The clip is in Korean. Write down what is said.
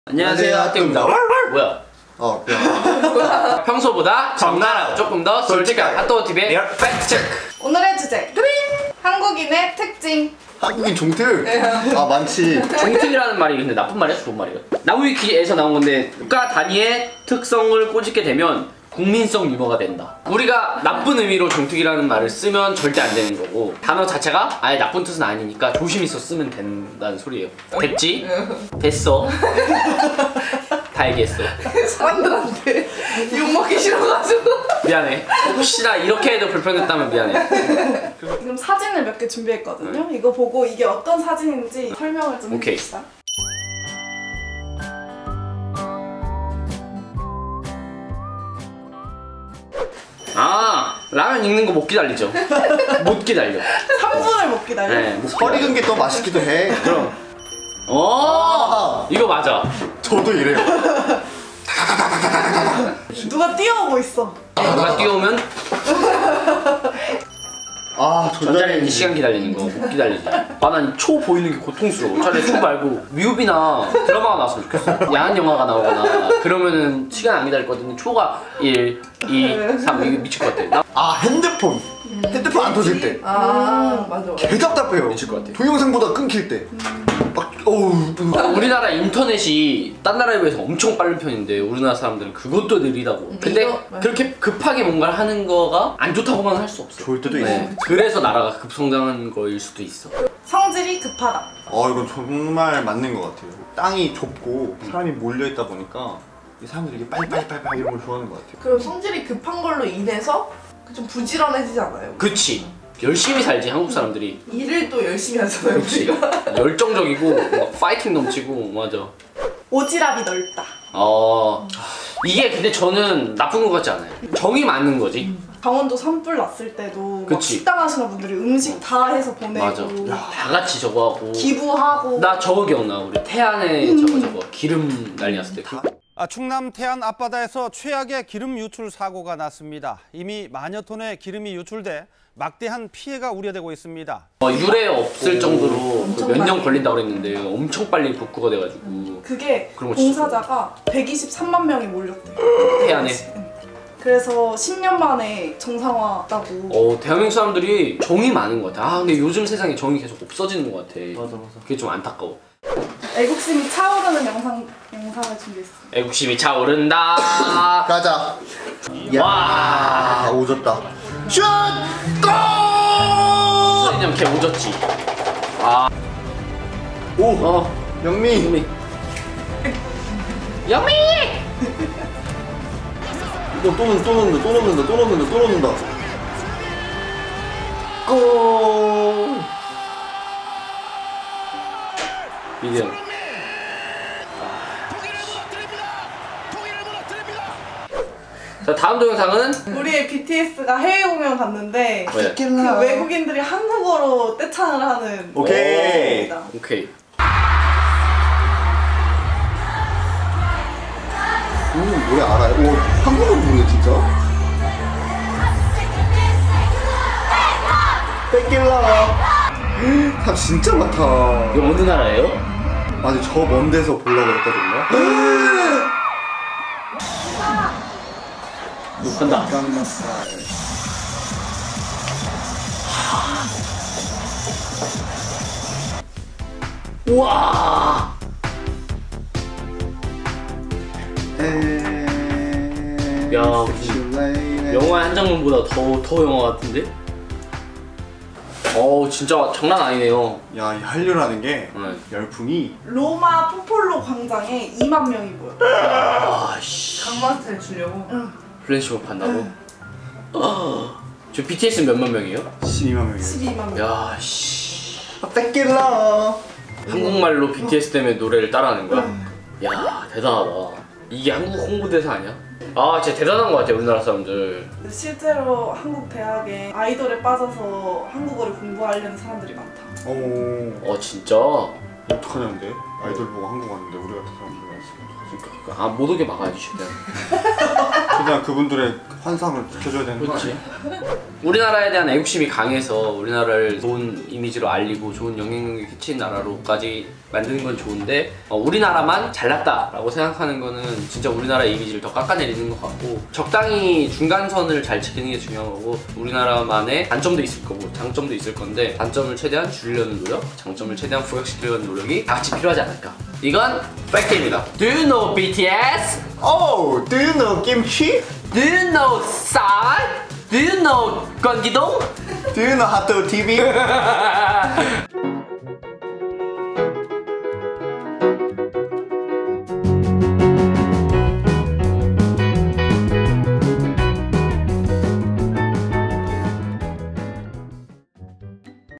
안녕하세요, 핫띠입니다. 뭐야? 평소보다 적나라 조금 더 솔직한 핫도그TV의 팩트체크. 오늘의 주제 한국인의 특징. 한국인 종특? 아 많지. 종특이라는 말이 근데 나쁜 말이야? 좋은 말이야? 나무위키에서 나온 건데 국가 단위의 특성을 꼬집게 되면 국민성 유머가 된다. 우리가 나쁜 의미로 종특이라는 말을 쓰면 절대 안 되는 거고, 단어 자체가 아예 나쁜 뜻은 아니니까 조심히 쓰면 된다는 소리예요. 됐지? 됐어. 다 얘기했어. 사람들한테 욕먹기 싫어가지고 미안해. 혹시나 이렇게 해도 불편했다면 미안해. 지금 사진을 몇 개 준비했거든요. 이거 보고 이게 어떤 사진인지 설명을 좀 오케이. 해줍시다. 아, 라면 익는 거 못 기다리죠? 못 기다려. 3분을 못 기다려. 네, 못 설 익은 게 더 맛있기도 해. 그럼. 이거 맞아. 저도 이래요. 누가 뛰어오고 있어. 누가 뛰어오면 전자레인지 시간 기다리는 거 못 기다리지. 아, 난 초 보이는 게 고통스러워. 차라리 초 말고 뮤비나 드라마가 나왔으면 좋겠어. 야한 영화가 나오거나 그러면은 시간 안 기다렸거든요. 초가 1, 2, 3 이게 미칠 것 같아. 핸드폰 안 터질 때 맞아. 개 답답해요. 미칠 것 같아. 동영상보다 끊길 때 막 우리나라 인터넷이 딴 나라에 비해서 엄청 빠른 편인데 우리나라 사람들은 그것도 느리다고. 근데 그렇게 급하게 뭔가를 하는 거가 안 좋다고만 할 수 없어. 좋을 때도 네. 있어. 그래서 나라가 급성장한 거일 수도 있어. 성질이 급하다. 이건 정말 맞는 것 같아요. 땅이 좁고 사람이 몰려있다 보니까 이 사람들이 이게 빨리 이런 걸 좋아하는 것 같아요. 그럼 성질이 급한 걸로 인해서 좀 부지런해지지 않아요? 그치. 열심히 살지 한국 사람들이. 일을 또 열심히 하잖아요. 그치. 열정적이고 막 파이팅 넘치고. 맞아. 오지랖이 넓다. 이게 근데 저는 나쁜 것 같지 않아요. 정이 맞는 거지. 강원도 산불 났을 때도 막 그치. 식당 하시는 분들이 음식 다 해서 보내고 맞아. 다 같이 저거 하고. 기부하고. 나 저거 기억나. 우리 태안에 저거 기름 난리 났을 때. 충남 태안 앞바다에서 최악의 기름 유출 사고가 났습니다. 이미 만여 톤의 기름이 유출돼 막대한 피해가 우려되고 있습니다. 유례 없을 정도로 몇 년 걸린다고 그랬는데 엄청 빨리 복구가 돼가지고. 그게 그런 거 봉사자가 123만 명이 몰렸대요. 태안에. 그래서 10년 만에 정상화했다고. 대한민국 사람들이 정이 많은 것 같아. 근데 요즘 세상에 정이 계속 없어지는 것 같아. 맞아. 그게 좀 안타까워. 애국심이 차오르는 영상을 준비했어요. 애국심이 차오른다. 가자. 와. 오졌다. 슛! 골! 왜냐면 걔 오졌지. 영미. 영미! 또 넣는다. 골! 미디엄. 자, 다음 동영상은 우리의 BTS가 해외 공연 갔는데 왜? 그 외국인들이 한국어로 떼창을 하는. 오케이. 모습입니다. 오케이. 노래 알아요? 한국어로 부르네 진짜. 뺏길라. 다 진짜 많다. 이거 어느 나라예요? 아니 저 먼 데서 보려고 했거든요. 간다. 우와. 야, 무슨 영화의 한 장면보다 더 영화 같은데? 진짜 장난 아니네요. 야, 이 한류라는 게 네. 열풍이 로마 포폴로 광장에 2만 명이 모여. 강마스터를 주려고. 플랜시몹 한다고? 저 BTS 몇만 명이에요? 12만 명이에요. 12만 명. 야, 씨. 뺏길라. 한국말로 BTS 때문에 노래를 따라하는 거야? 야, 대단하다. 이게 한국 홍보대사 아니야? 진짜 대단한 것 같아, 우리나라 사람들. 실제로 한국 대학에 아이돌에 빠져서 한국어를 공부하려는 사람들이 많다. 진짜? 어떡하냐는데? 아이돌 보고 한국 왔는데 우리 같은 사람들이 왔으면 아, 못 오게 막아야지 최대한. 최대한 그분들의 환상을 지켜줘야 되는 거 그렇지. 아니야? 우리나라에 대한 애국심이 강해서 우리나라를 좋은 이미지로 알리고 좋은 영향력을 끼친 나라로까지 만드는 건 좋은데 우리나라만 잘났다라고 생각하는 거는 진짜 우리나라 이미지를 더 깎아내리는 것 같고 적당히 중간선을 잘 지키는 게 중요한 거고 우리나라만의 단점도 있을 거고 장점도 있을 건데 단점을 최대한 줄이려는 노력, 장점을 최대한 부각시키려는 노력이 다 같이 필요하지 않을까. 이건 팩트입니다. Do you know BTS? Oh, do you know kimchi? Do you know Psy? Do you know 건기동? Do you know Hato TV?